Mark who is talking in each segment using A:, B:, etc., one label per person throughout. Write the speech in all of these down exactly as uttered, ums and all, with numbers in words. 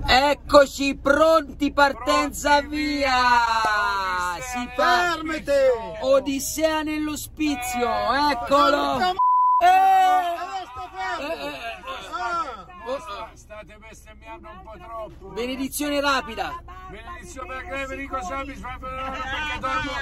A: Eccoci pronti, partenza via! Si
B: Fermate!
A: Odissea nell'ospizio, eccolo! Eh, eh, eh,
C: State bestemmiando un po' troppo.
A: benedizione rapida!
C: Benedizione perché Federico Sobi fa perché dormo.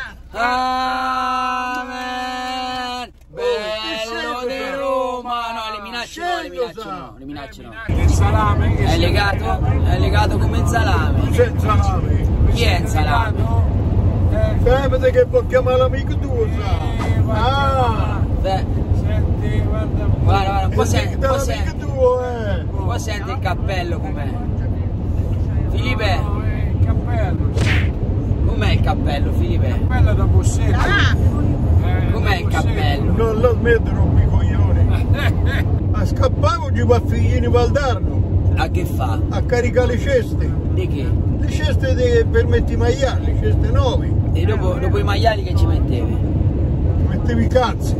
A: Amen! Bello di Roma! No, le minacce no, le minacce no, le minacce no.
C: Il salame che
A: È legato? È legato come il salame.
B: C'è il salame.
A: Chi è il salame?
B: Fermate che può chiamare l'amico tuo, sa. Ah!
A: Beh,
C: Senti, guarda.
A: guarda, guarda, un po' senti, un po'
B: l'amico
A: senti,
B: tuo, eh!
A: un po' senti il cappello com'è. Filipe,
C: No, è il cappello.
A: com'è il cappello, Filipe?
C: Cappello da Bussetto. Eh,
A: Com'è il
C: da Bussetto.
A: cappello?
B: Non la smetto rompi i coglioni! A scappavo ci va figlini Valdarno
A: A che fa?
B: a caricare le ceste.
A: Di che?
B: Le ceste de, per metti i maiali, le ceste nuove.
A: E dopo, dopo i maiali che ci mettevi?
B: Mettevi i cazzi.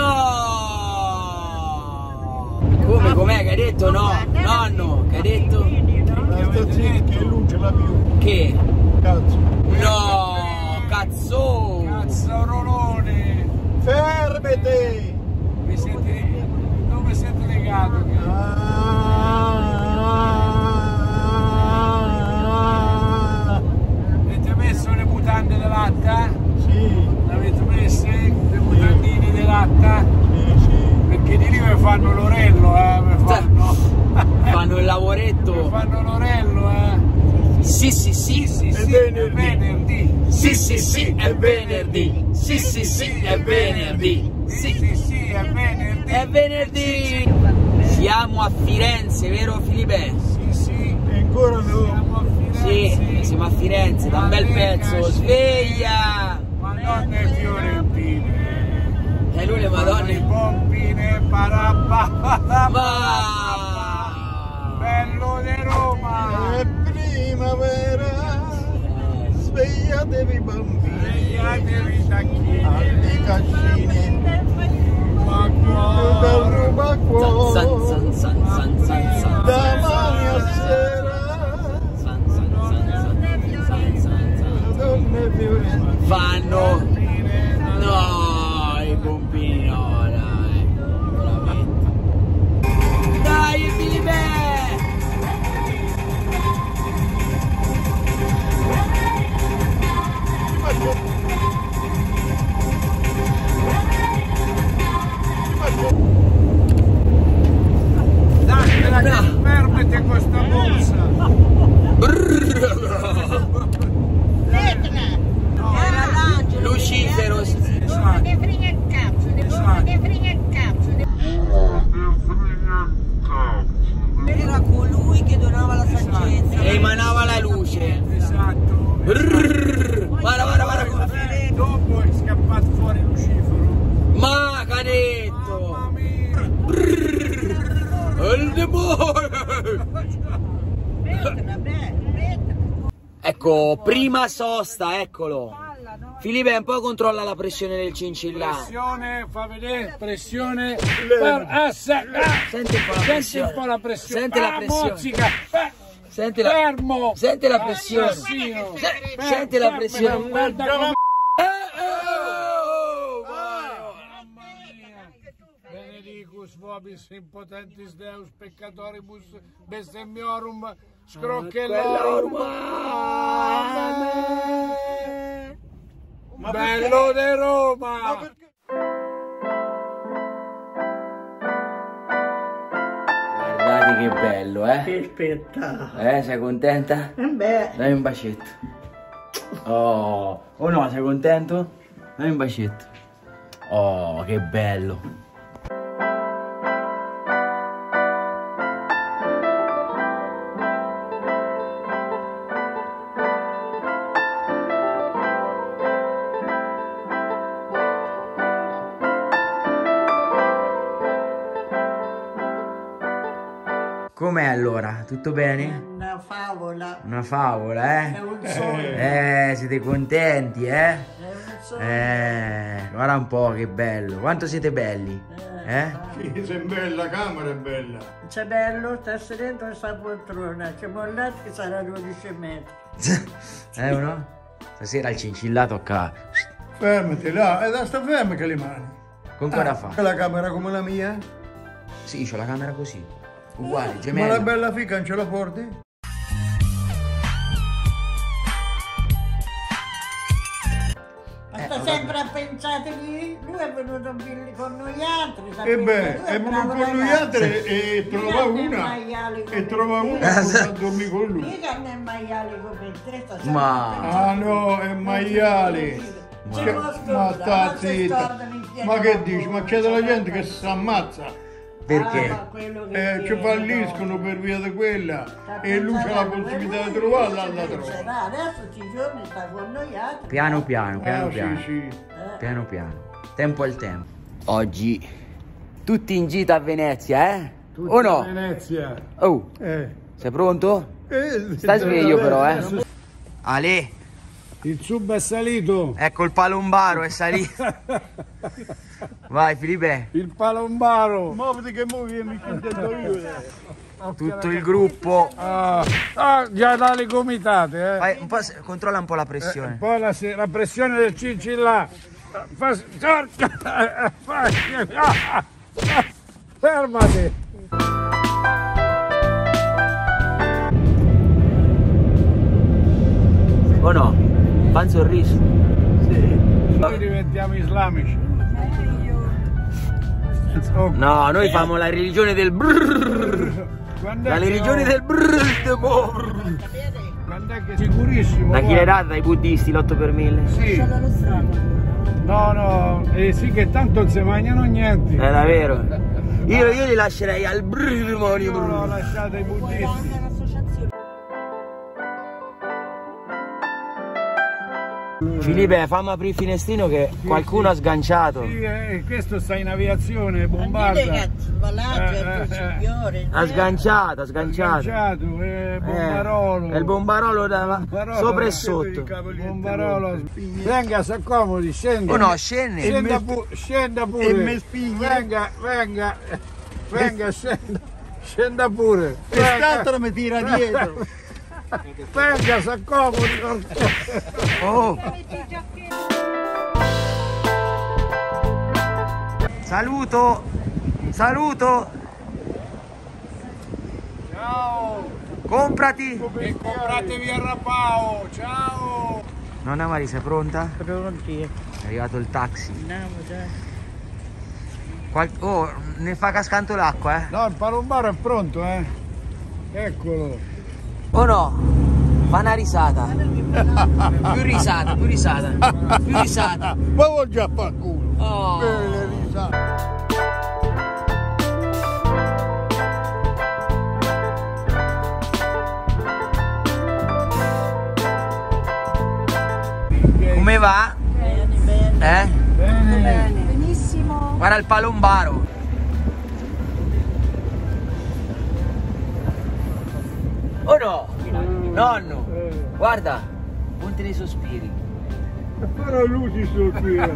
A: No! Come, com'è che hai detto no? Nonno, che hai detto?
B: Sta zitto che lui ce l'ha più.
A: Che?
B: Cazzo.
A: No! Cazzo!
C: Cazzo rolone.
B: Fermate!
C: Mi siete, dove siete legato?
B: Ah,
C: Avete messo le mutande di latta?
B: sì,
C: L'avete messe? Le mutandine di latta?
B: sì, sì.
C: Perché di lì mi fanno l'orello, eh, mi fanno,
A: Fanno il
C: mi
A: lavoretto?
C: fanno l'orello, eh.
A: Sì, sì, sì!
C: Sì, sì,
B: È
C: è
B: venerdì.
C: venerdì.
A: Sì, sì, sì, è venerdì! Sì, sì, sì, è venerdì!
C: Sì,
A: Sì,
C: sì, sì, è venerdì.
A: è venerdì! Siamo a Firenze, vero Filipe?
C: Sì, sì.
B: E ancora no.
C: Siamo a Firenze.
A: Sì, siamo a Firenze, da un bel pezzo, sveglia!
C: Madonne fiorentine.
A: E lui le madonne...
C: Pompine parappa.
A: Ma...
C: Bello di Roma.
B: È primavera, svegliatevi bambini,
C: Svegliatevi tacchini.
B: alli cascini,
C: Ma
B: dal
C: cuore.
B: rubacuore,
A: San, san, san, san, san, san,
B: domani a sera,
A: san, san, san, san, san, san, san.
B: donne fiorentine.
A: Fanno... No, i pompini no, dai, veramente. Dai, Filipe!
C: Datela che fermate questa borsa.
D: Era l'angelo.
A: Lucifero.
D: Non ne frega il cazzo, non ne frega il cazzo. Era colui che donava la saggezza.
A: E emanava la luce.
C: Esatto.
A: Brrr. Guarda, guarda, guarda.
C: Dopo è scappato fuori Lucifero.
A: Ma canetto.
C: Mamma mia.
A: Il demonio. Ecco, prima sosta, eccolo. Filipe, un po' controlla la pressione del cincillà.
C: Pressione, fa vedere, pressione. Per, ah, se, ah,
A: Senti un po' la
C: senti
A: pressione.
C: un po' la pressione.
A: Senti la
C: Ah,
A: pressione.
C: mozzica. Eh,
A: Senti la,
C: Fermo.
A: senti la pressione.
C: Assassino.
A: Se-
C: Fer-
A: senti la
C: fermo,
A: pressione.
C: Guarda come...
A: Eh, eh, oh,
C: Mamma mia. Benedicus vobis impotentis Deus peccatoribus bestemmiorum scrochellorum. Amen.
B: Ma
C: Bello di Roma.
B: Ma perché?
A: Guardate che bello, eh?
E: Che spettacolo!
A: Eh, sei contenta?
E: Eh beh,
A: Dai un bacetto. Oh, oh no, sei contento? Dai un bacetto. Oh, che bello. Com'è allora? Tutto bene?
E: una favola,
A: Una favola, eh?
E: è un sogno,
A: Eh, siete contenti, eh?
E: è un sogno.
A: Eh, guarda un po' che bello. Quanto siete belli?
E: Eh.
A: Eh?
B: Sì, se è bella, la camera è bella.
E: C'è bello, sta sedendo questa poltrona, c'è mollato che sarà dodici metri.
A: Eh o no? Stasera il cincilla tocca.
B: Fermati là, e da sta ferma che le mani.
A: Con cosa fa?
B: È la camera come la mia?
A: Sì, c'ho la camera così. Uguale,
B: Ma la
A: gemella.
B: bella fica non ce la porti?
E: Ma sta sempre a pensare lì, lui è venuto con noi altri.
B: E
E: sapete?
B: beh,
E: Lui
B: è venuto
E: bravo
B: con lui
E: ragazzo.
B: altri e, e trova
E: Mica né
B: una.
E: maiali come
B: E trova
E: te.
B: una e sta a dormire con lui.
E: Mica né maiali come te, sta sempre
A: Ma-
E: a pensare.
B: Ah no, è maiali.
E: C'è
B: Che-
E: uno scorda,
B: ma sta
E: ma se
B: zitta.
E: scordano in piedi
B: Ma
E: la
B: che dici? Ma
E: bocca,
B: c'è della
E: c'è
B: gente
E: la
B: che si ammazza.
A: Perché?
E: Ah, ma quello che
B: Eh, ci
E: viene,
B: falliscono
E: no.
B: per via di quella
E: Sta
B: e lui c'ha la
E: pensando,
B: possibilità di
E: lui
B: trovarla,
E: ci
B: la trova.
E: penserà. Adesso ci giorni sta con noi altri.
A: Piano piano, piano
B: Ah,
A: piano.
B: sì, sì.
E: Eh.
A: Piano piano. Tempo al tempo. Oggi tutti in gita a Venezia, eh? O no?
C: Venezia.
A: Oh,
B: Eh.
A: sei pronto?
B: Eh,
A: Stai sveglio però, eh? Ale,
C: Il sub è salito.
A: ecco il palombaro è salito. Vai Filipe,
C: Il palombaro.
B: Muoviti che muovi mi ci intendo io.
A: tutto il gruppo.
C: Ah, ah, già dalle gomitate, eh.
A: Vai, un po', se- controlla un po' la
C: Eh,
A: pressione.
C: Poi la, se- la pressione del cincilla. Fa, cerca, fai, ah, ah, fermati.
A: O no? Fa un sorriso.
C: Noi diventiamo islamici. Oh,
A: No, noi famo la religione del brrrr.
C: quando è
A: La
C: che
A: religione
C: ho-
A: del brrrr.
C: Quando è che sicurissimo.
A: Da chi
C: guarda.
A: l'è data? Dai buddisti, l'otto per mille.
C: Sì. No, no, eh sì che tanto non si mangiano niente.
A: È davvero. Io, io li lascerei al
C: Io l'ho
A: brrrr.
C: lasciato ai buddisti.
A: Filipe, fammi aprire il finestrino che qualcuno ha sganciato.
C: Sì, eh, questo sta in aviazione,
E: Ma
C: bombarda.
E: dite che svalate
C: Eh,
E: il tuo
C: eh, eh.
E: signore.
A: Ha sganciato, ha
C: Sganciato,
A: sganciato.
C: eh, bombarolo.
A: Eh, è il bombarolo da,
C: Bombarolo.
A: sopra e sotto.
C: Bombarolo. Venga, si accomodi, scenda.
A: Oh no, scende.
C: Scenda, pu- scenda pure.
B: e me spinghe.
C: Venga, venga, venga, scenda, scenda pure.
B: Quest'altro mi tira dietro.
C: Venga, si accomodi.
A: Oh. Saluto. Saluto.
C: Ciao.
A: Comprati.
C: E compratevi il rapao. Ciao.
A: Nonna Marisa, è pronta?
E: Pronti?
A: È arrivato il taxi.
E: Andiamo già.
A: Qual- oh, ne fa cascando l'acqua, eh?
C: No, il palombaro è pronto, eh. Eccolo.
A: O no? Fa una risata. Più risata, più risata. Più risata.
B: Ma vuol già far culo.
A: Oh.
B: Belle risate.
A: Come va?
E: Bene, bene.
A: Eh?
C: Bene.
E: Benissimo.
A: Guarda il palombaro. O no? Nonno, guarda, ponte dei sospiri.
B: Però lui si sospira.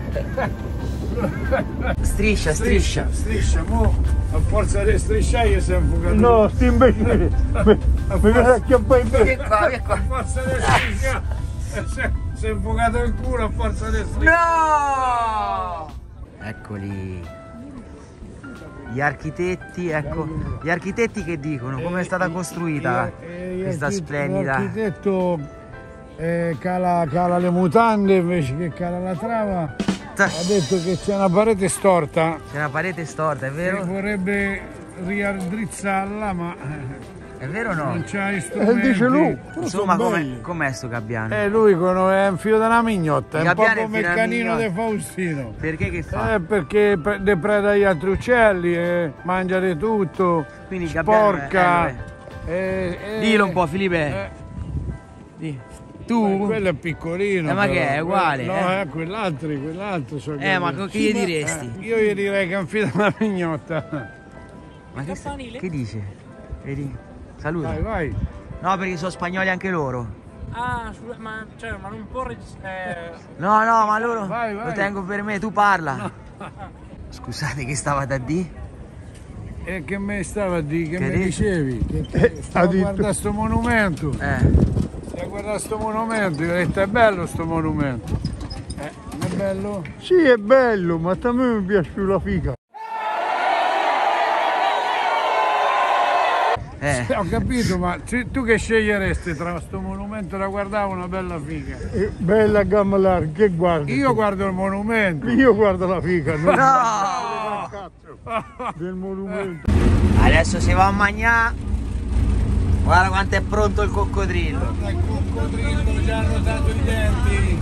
A: Striscia, striscia.
C: Striscia, mo a forza di strisciare si è infuocato.
B: No, sti imbecilli. Mi viene a chiappare in
A: Vieni
B: bocca.
A: qua, vieni
C: A
A: qua.
C: forza di strisciare si è- si è infuocato il culo a forza di strisciare.
A: No! Eccoli. Gli architetti, ecco. Gli architetti che dicono come è stata costruita
C: Eh, eh,
A: questa
C: l'archit-
A: splendida.
C: L'architetto eh, cala, cala le mutande invece che cala la trava. Ha detto che c'è una parete storta
A: C'è una parete storta, è
C: che
A: vero?
C: vorrebbe riaddrizzarla, ma
A: È vero o
C: non
A: no?
C: c'ha gli
B: E
C: strumenti.
B: dice lui.
A: Insomma, com'è, com'è sto gabbiano?
C: Eh, lui con, è un figlio della mignotta,
A: Il
C: è un po'
A: gabbiano è
C: come il
A: figlio della
C: canino di
A: mignotta.
C: Faustino.
A: Perché che fa?
C: Eh, perché pre- depreda gli altri uccelli, eh, mangia di tutto,
A: Quindi il gabbiano è-
C: sporca.
A: eh,
C: eh, eh,
A: Dillo un po', Filipe.
C: eh,
A: Di.
C: eh,
A: Tu?
C: quello è piccolino.
A: Eh, ma
C: però.
A: che è? Uguale,
C: No,
A: eh?
C: eh, quell'altro, quell'altro. so
A: Eh, ma
C: che-
A: che gli diresti?
C: Eh, io gli direi che è un figlio della mignotta.
A: Ma che, sta- che dice? Vedi? Saluta.
C: Vai, vai.
A: No, perché sono spagnoli anche loro.
F: Ah, scusa, ma, cioè, ma non può registrare.
A: No, no, ma loro
C: Vai, vai.
A: lo tengo per me, tu parla. Scusate, che stavate a dire?
C: E che me stava a dire? Che,
A: Che
C: mi
A: dici?
C: dicevi? Che, che stavo a
B: detto-
C: guardare sto monumento.
A: Eh.
C: Stai a guardare sto monumento, io ho detto è bello sto monumento. Eh, non è bello?
B: Sì, è bello, ma a me mi piace più la fica.
A: Eh.
C: Ho capito, ma ci- tu che sceglieresti tra sto monumento da guardare e una bella figa?
B: È bella a gamma larga, che guardi?
C: Io guardo il monumento.
B: Io guardo la fica, non
A: No!
B: cazzo del monumento.
A: Adesso si va a mangiare. Guarda quanto è pronto il coccodrillo.
C: Il coccodrillo già hanno dato i denti.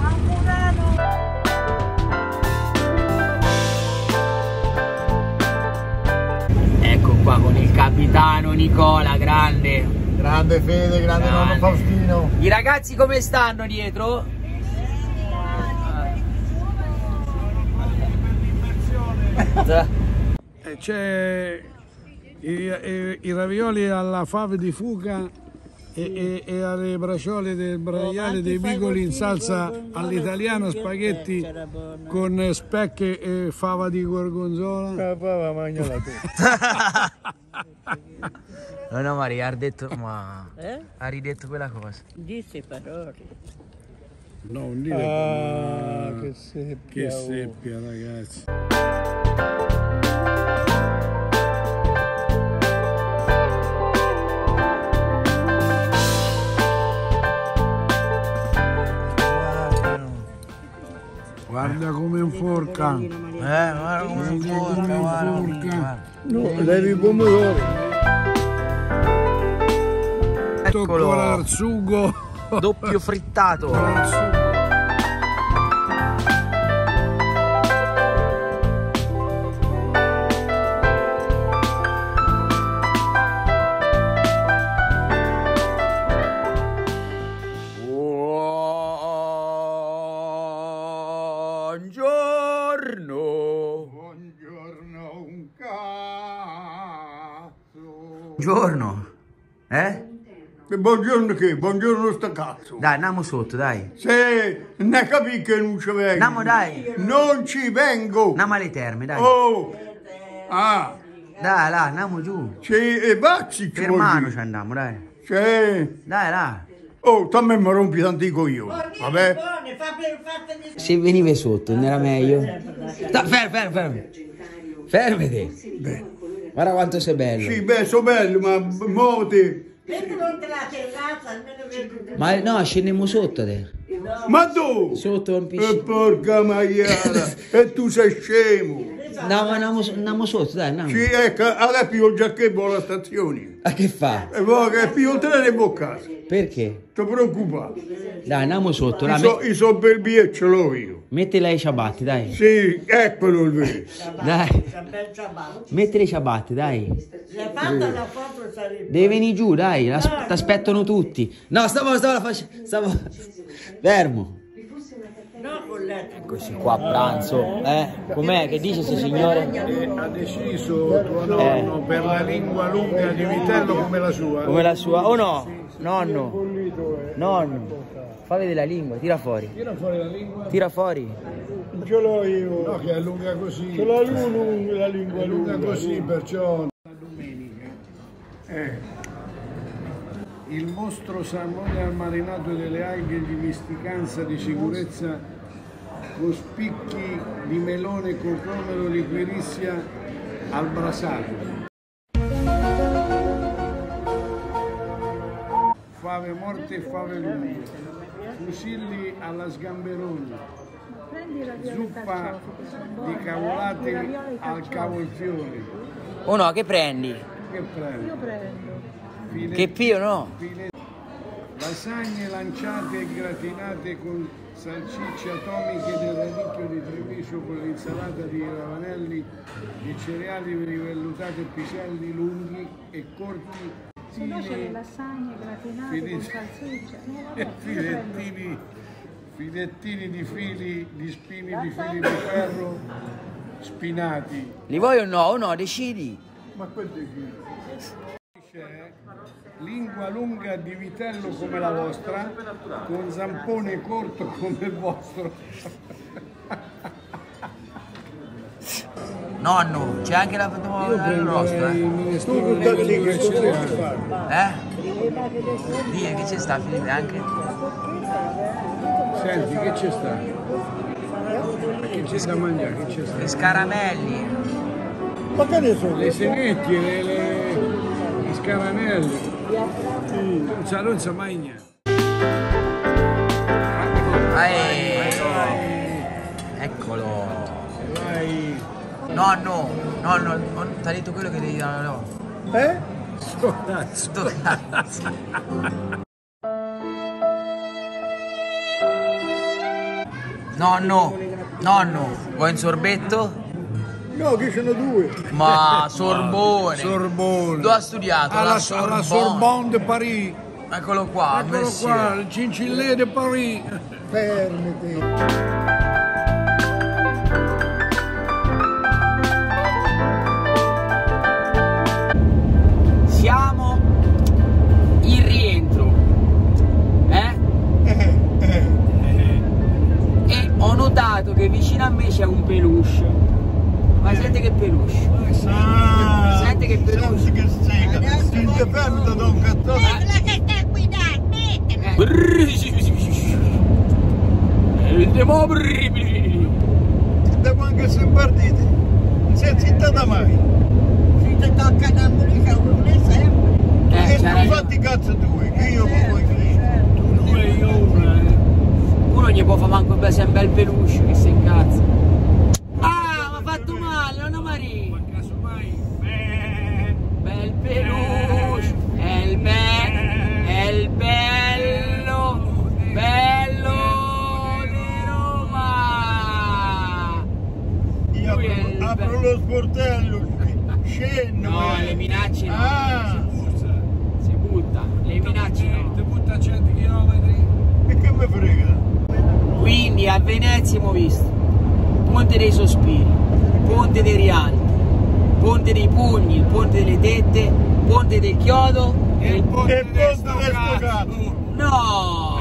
A: Ecco qua con il capitano Nicola, grande.
B: Grande Fede, grande nonno
A: Grande.
B: Faustino.
A: I ragazzi come stanno dietro?
C: E c'è i, i- i ravioli alla fave di fuca e, e- e alle braciole del braiale dei bigoli in salsa all'italiano, spaghetti con specche e fava di gorgonzola.
B: Papà, mangia la te.
A: No, no, Maria, ha detto, ma
E: Eh?
A: ha ridetto quella cosa.
E: Disse parole.
C: No, non dire
B: Ah,
C: che,
B: che seppia.
C: che
B: oh.
C: seppia, ragazzi. Guarda come inforca.
A: Eh, guarda come
C: Guarda come inforca.
B: No, levi i pomodori.
C: Tocco al sugo.
A: Doppio frittato.
C: Al sugo.
A: Buongiorno.
B: Buongiorno, un cazzo.
A: Buongiorno. Eh?
B: E buongiorno che? Buongiorno sta cazzo.
A: Dai, andiamo sotto, dai.
B: Se ne capi che non ci vengo.
A: Andiamo, dai.
B: Non ci vengo.
A: Andiamo alle terme, dai.
B: Oh. Ah.
A: Dai, là, andiamo giù.
B: C'è e vacci ci
A: Per
B: vuol
A: mano ci
B: dire.
A: andiamo, dai.
B: C'è.
A: Dai, là.
B: Oh, tu a me mi rompi tanti coglioni. Vabbè.
E: Buone, fa per fatemi.
A: Se venive sotto, non era meglio? Sta, fermo, fermo, fermo. Fermati. Guarda quanto sei bello.
B: Sì, beh, so bello, ma muoviti.
E: Vedi non te la terrazza, almeno vedi.
A: Ma no, scendiamo sotto te.
B: Ma tu?
A: Sotto un
B: E
A: piscina.
B: porca maiala. E tu sei scemo.
A: Andiamo, andiamo, andiamo sotto, dai, andiamo.
B: Sì, ecco, adesso piglio il giacchetto alla stazione.
A: Ma che fa?
B: E poi che piglio il treno e vado a casa.
A: Perché?
B: Ti preoccupare.
A: Dai, andiamo sotto. Là,
B: I so,
A: me-
B: i so per biglietto ce l'ho io.
A: metti lei i ciabatte, dai.
B: Sì, eccolo il vero.
A: Dai.
E: C'è un bel ciabato.
A: Metti le ciabatte, dai.
E: Se hai fatto la foto sarebbe.
A: Devi venire giù, dai. Ti aspettano tutti. No, stavo, stavo, faccio, stavo. Fermo.
E: No, con letto.
A: Eccoci qua a pranzo. Eh? Com'è? Che dice sto signore?
C: E ha deciso tuo nonno per la lingua lunga di vitello come la sua.
A: Come la sua? Oh no? Nonno. Nonno. Fa vedere la lingua, tira fuori.
C: Tira fuori la lingua.
A: Tira fuori.
B: Ce l'ho io.
C: No, che è lunga così.
B: Ce l'ho lunga, la lingua
C: È lunga
B: lunga.
C: così, perciò. La domenica.
B: Eh.
C: Il mostro salmone al marinato delle alghe di misticanza di sicurezza con spicchi di melone cocomero liquirizia al brasato. Fave morte e fave lunghe, fusilli alla sgamberoni, zuppa di cavolate al cavolfiore.
A: Oh no, che prendi?
C: Che prendo? Io prendo.
A: Che pio no?
C: Lasagne lanciate e gratinate con salsicce atomiche del radicchio di Treviso con l'insalata di ravanelli di cereali livellutati e piselli lunghi e corti.
G: Se no c'è le lasagne gratinate con salsiccia. No, vabbè,
C: Filettini, filettini di fili, di spini di fili di ferro spinati.
A: Li vuoi o no? O no? Decidi.
B: Ma questo è chi?
C: C'è lingua lunga di vitello come la vostra, con zampone corto come il vostro.
A: Nonno, c'è anche la rosta, eh?
B: Tu buttati che cosa devi fare?
A: Eh? Dì, che c'è sta Filippo anche?
C: Senti, che c'è sta? Che c'è da mangiare? Che c'è sta?
A: Gli scaramelli.
B: Ma che ne so?
C: Le senecchie, le, le, gli scaranelli. Non sa, non sa mai niente.
A: Eccolo.
C: Vai.
A: Nonno, nonno, ti ha detto quello che devi dare, no?
B: Eh?
C: Sto cazzo.
A: Sto cazzo. Nonno, nonno, vuoi un sorbetto?
B: No, che ce ne due.
A: Ma Sorbone.
C: Sorbone.
A: Dove ha studiato?
C: Alla,
A: La
C: alla
A: Sorbonne.
C: Sorbonne de Paris.
A: Eccolo qua,
C: Eccolo
A: monsieur.
C: qua, il Cincillé de Paris.
B: Fermati.
A: Siamo in rientro, eh?
B: Eh, eh.
A: E ho notato che vicino a me c'è un peluche. Ma sente che peluche?
B: Ah,
A: Senti che peluche.
B: senti che sega. Ti ti fermi da un cattone.
E: Mettila che stai a guidare, mettila!
B: Devo anche essere partiti. Non sei zittata mai.
E: Se ti tocca da musica, uno sempre.
A: Eh,
B: E
A: c'ha
B: tu
A: ragione.
B: fatti cazzo due, che io poi finire.
C: Due e io una. eh.
A: Uno gli può fare manco bene, sei un bel peluche, che se incazza. Ah, mi ha fatto male, nonna Maria.
C: Ma casomai. Eh,
A: Bel peluche, è il bello, è il bello, bello di Roma.
B: Io
A: Lui è
B: apro,
A: il
B: apro
A: be-
B: lo sportello, scendo.
A: No,
B: eh.
A: le minacce no.
B: Ah,
A: Si butta, le minacce
C: Ti
A: no.
C: butta a cento chilometri.
B: e che mi frega?
A: Quindi a Venezia abbiamo visto Ponte dei Sospiri, Ponte dei Rialti, Ponte dei Pugni, il Ponte delle Tette, Ponte del Chiodo e il Ponte...
B: E posto del sto cazzo.
A: No!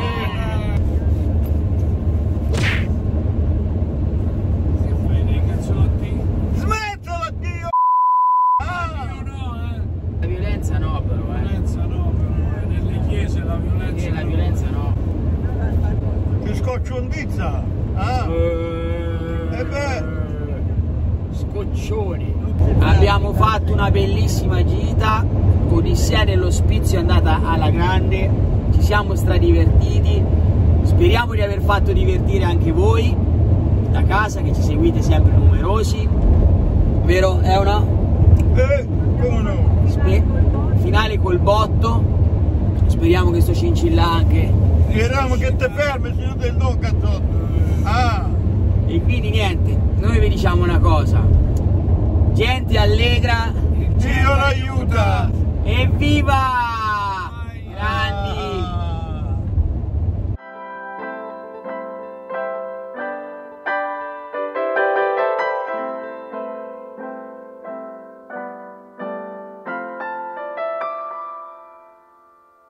C: Che fai dei cazzotti?
B: Smettila, Dio! Ah,
C: No, eh.
A: La violenza no però, eh.
C: Violenza no, però. Nelle chiese la violenza.
A: Perché la violenza no.
B: che scocciondizza! Ah, e beh,
A: Scoccioni. Abbiamo fatto una bellissima gita, Odissea dell'Ospizio è andata alla grande, ci siamo stradivertiti, speriamo di aver fatto divertire anche voi da casa che ci seguite sempre numerosi, vero? È una
B: eh, come no?
A: Spe- finale col botto, speriamo che sto cincilla anche.
B: Speriamo che te fermi, se no te lo do cazzotto! Ah,
A: E quindi niente, noi vi diciamo una cosa, gente allegra
B: Dio l'aiuta!
A: e viva!